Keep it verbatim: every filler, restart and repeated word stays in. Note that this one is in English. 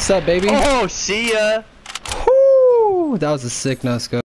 What's up, baby? Oh, see ya. Woo! That was a sick no scope.